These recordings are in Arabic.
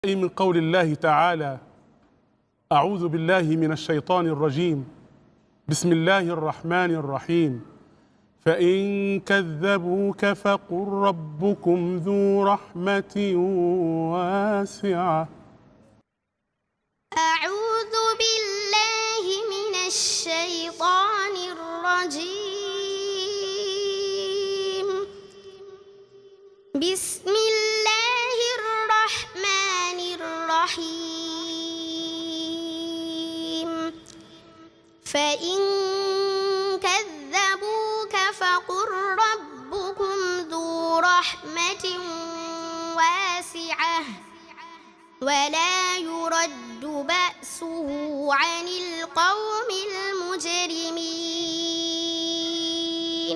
من قول الله تعالى: أعوذ بالله من الشيطان الرجيم. بسم الله الرحمن الرحيم. فإن كذبوك فقل ربكم ذو رحمة واسعة. أعوذ بالله من الشيطان الرجيم. بسم الله الرحمن الرحيم. فإن كذبوك فقل ربكم ذو رحمة واسعة ولا يرد بأسه عن القوم المجرمين.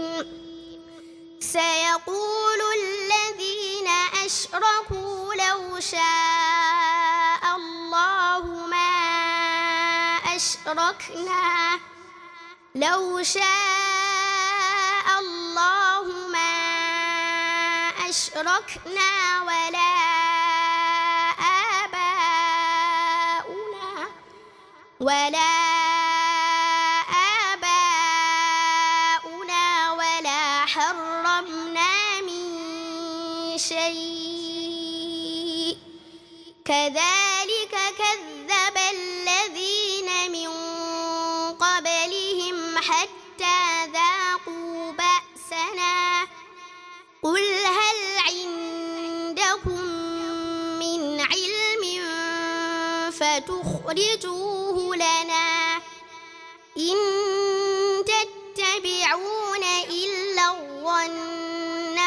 سيقول الذين أشركوا لو شاء الله ما أشركنا ولا آباؤنا ولا حرمنا من شيء كذلك كذب الذين من قبلهم حتى ذاقوا بأسنا. قل هل عندكم من علم فتخرجوه لنا؟ إن تتبعون إلا الظن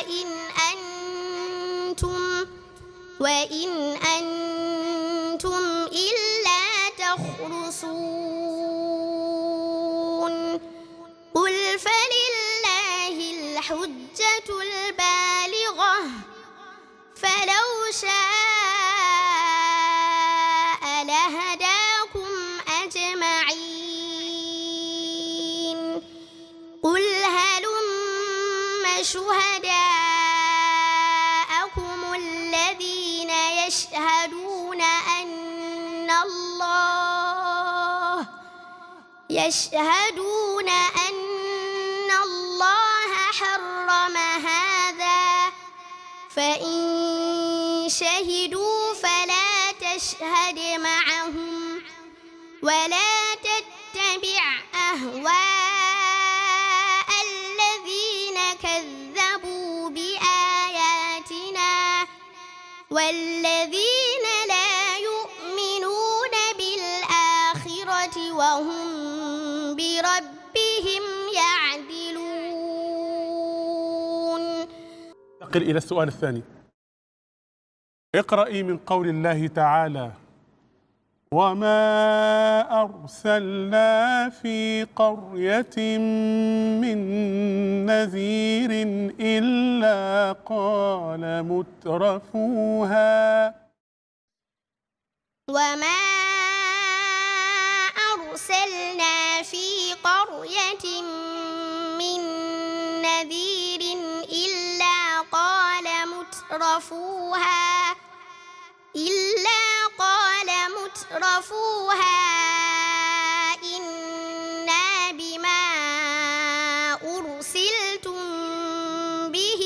وإن أنتم إلا تخرصون. قل فلله الحجة البالغة فلو شاء لهداكم أجمعين. قل هلم شهداءكم الذين يشهدون أن الله حرم هذا، فإن شهدوا فلا تشهد معهم ولا تتبع أهواء الذين كذبوا بآياتنا والذين لا يؤمنون بالآخرة وهم بربهم يعدلون. ننتقل إلى السؤال الثاني. اقرأي من قول الله تعالى: وما أرسلنا في قرية من نذير إلا قال مترفوها. وما أرسلنا في قرية من نذير إلا قال مترفوها إنا بما أرسلتم به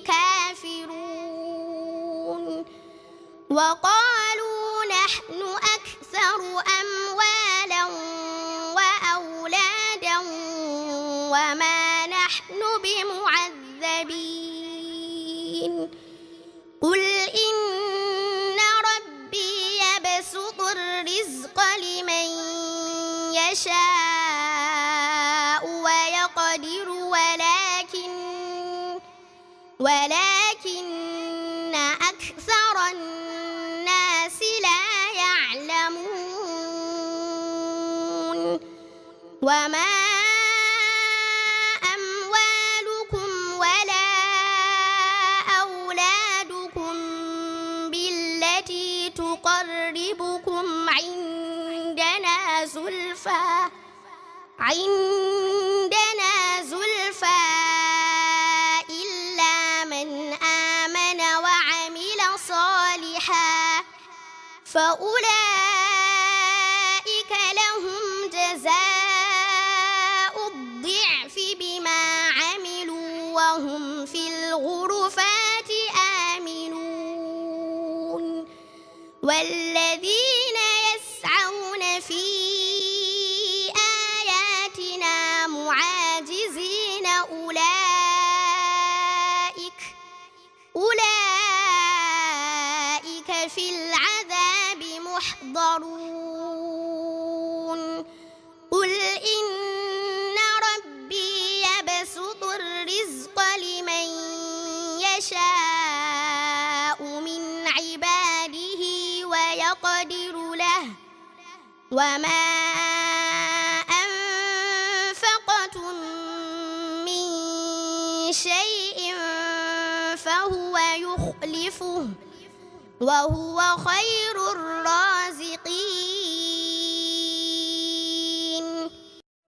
كافرون. وقالوا نحن أكثر أموالا وأولادا وما نحن بمعذبين. قل إن ربي يبسط الرزق لمن يشاء ويقدر ولكن أكثر الناس لا يعلمون. وما أموالكم ولا أولادكم بالتي تقربكم عندنا زلفى إلا من آمن وعمل صالحا فأولئك لهم جزاء الضعف بما عملوا وهم في الغرفات آمنون والذين يسعون في آياتنا معاجزين أولئك في العذاب محضرون قل إن ربي يبسط الرزق لمن يشاء من عباده ويقدر له وما أنفقتم من شيء فهو يخلفه وهو خير